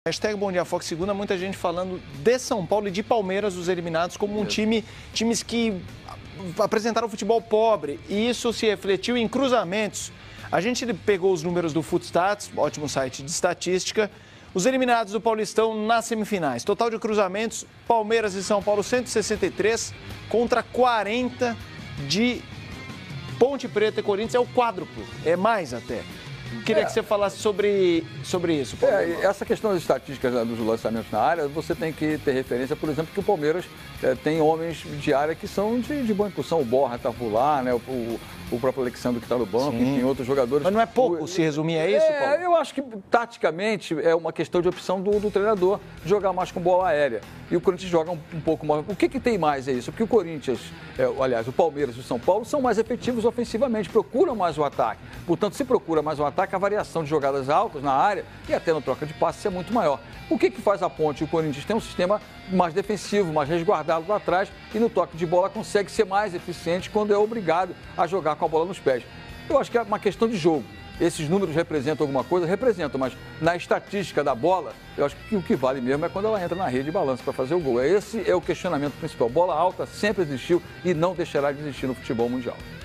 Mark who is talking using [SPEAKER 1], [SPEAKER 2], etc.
[SPEAKER 1] Hashtag Bom Dia Fox Segunda, muita gente falando de São Paulo e de Palmeiras, os eliminados, como um times que apresentaram futebol pobre. E isso se refletiu em cruzamentos. A gente pegou os números do Footstats, ótimo site de estatística. Os eliminados do Paulistão nas semifinais. Total de cruzamentos, Palmeiras e São Paulo 163 contra 40 de Ponte Preta e Corinthians. É o quádruplo, é mais até. Queria que você falasse sobre isso, Paulo.
[SPEAKER 2] Essa questão das estatísticas dos lançamentos na área, você tem que ter referência, por exemplo, que o Palmeiras tem homens de área que são de boa impulsão. O Borja está por lá, né? O próprio Alexandre que está no banco, enfim, outros jogadores.
[SPEAKER 1] Mas não é pouco se resumir a isso, Paulo?
[SPEAKER 2] Eu acho que, taticamente, é uma questão de opção do treinador jogar mais com bola aérea. E o Corinthians joga um pouco mais. O que tem mais é isso? Porque o Corinthians, aliás, o Palmeiras e o São Paulo são mais efetivos ofensivamente, procuram mais o ataque. Portanto, se procura mais o ataque, a variação de jogadas altas na área e até na troca de passes é muito maior. O que faz a Ponte? O Corinthians tem um sistema mais defensivo, mais resguardado lá atrás e no toque de bola consegue ser mais eficiente quando é obrigado a jogar com a bola nos pés. Eu acho que é uma questão de jogo. Esses números representam alguma coisa? Representam, mas na estatística da bola, eu acho que o que vale mesmo é quando ela entra na rede e balança para fazer o gol. Esse é o questionamento principal. Bola alta sempre existiu e não deixará de existir no futebol mundial.